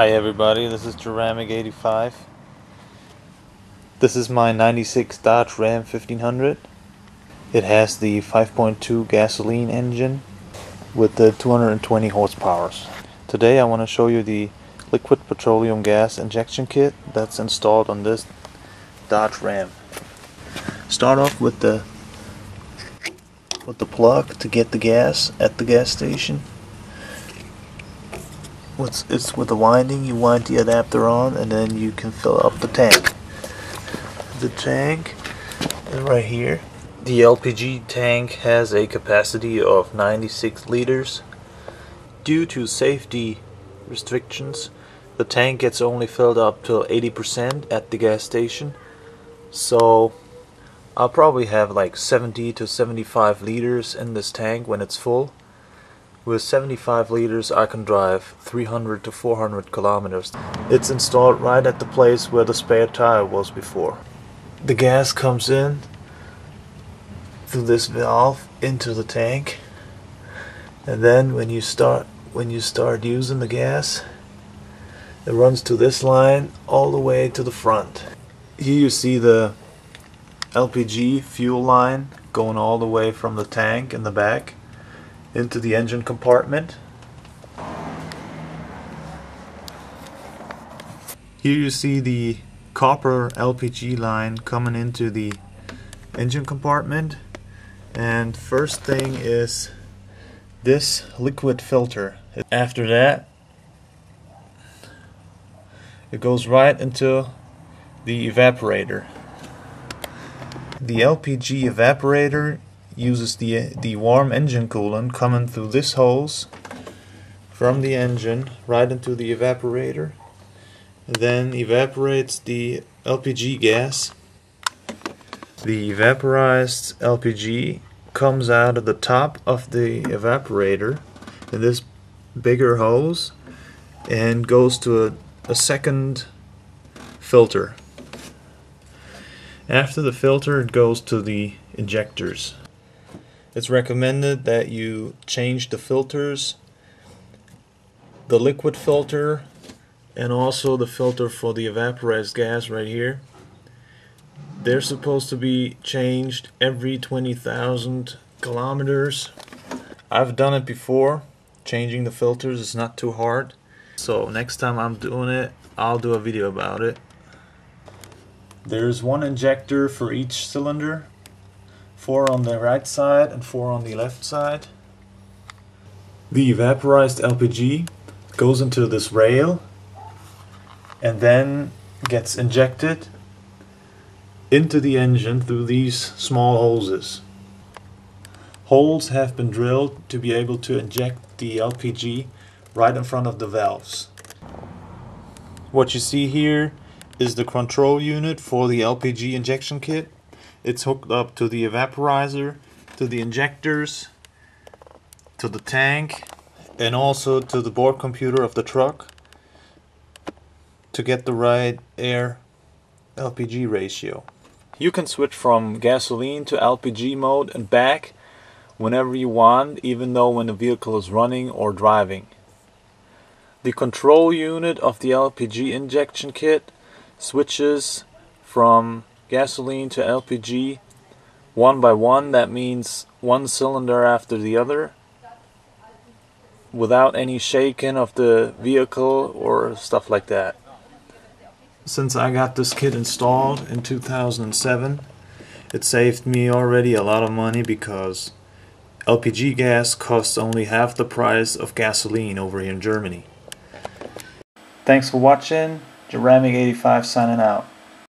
Hi everybody, this is Jeramic85. This is my 96 Dodge Ram 1500. It has the 5.2 gasoline engine with the 220 horsepower. Today I want to show you the liquid petroleum gas injection kit that's installed on this Dodge Ram. Start off with the plug to get the gas at the gas station. It's with the winding. You wind the adapter on and then you can fill up the tank. The tank is right here. The LPG tank has a capacity of 96 liters. Due to safety restrictions, the tank gets only filled up to 80% at the gas station. So I'll probably have like 70 to 75 liters in this tank when it's full. With 75 liters I can drive 300 to 400 kilometers. It's installed right at the place where the spare tire was before. The gas comes in through this valve into the tank, and then when you start using the gas, it runs to this line all the way to the front. Here you see the LPG fuel line going all the way from the tank in the back into the engine compartment. Here you see the copper LPG line coming into the engine compartment, and first thing is this liquid filter. After that it goes right into the evaporator. The LPG evaporator uses the warm engine coolant coming through this hose from the engine right into the evaporator, and then evaporates the LPG gas. The vaporized LPG comes out of the top of the evaporator in this bigger hose and goes to a second filter. After the filter, it goes to the injectors. It's recommended that you change the filters, the liquid filter and also the filter for the vaporized gas right here. They're supposed to be changed every 20,000 kilometers. I've done it before. Changing the filters is not too hard. So next time I'm doing it, I'll do a video about it. There's one injector for each cylinder. 4 on the right side and 4 on the left side. The vaporized LPG goes into this rail and then gets injected into the engine through these small hoses. Holes have been drilled to be able to inject the LPG right in front of the valves. What you see here is the control unit for the LPG injection kit. It's hooked up to the evaporizer, to the injectors, to the tank, and also to the board computer of the truck to get the right air LPG ratio. You can switch from gasoline to LPG mode and back whenever you want, even though when the vehicle is running or driving. The control unit of the LPG injection kit switches from gasoline to LPG one by one. That means one cylinder after the other, without any shaking of the vehicle or stuff like that. Since I got this kit installed in 2007, it saved me already a lot of money because LPG gas costs only half the price of gasoline over here in Germany. Thanks for watching. Jeramic85 signing out.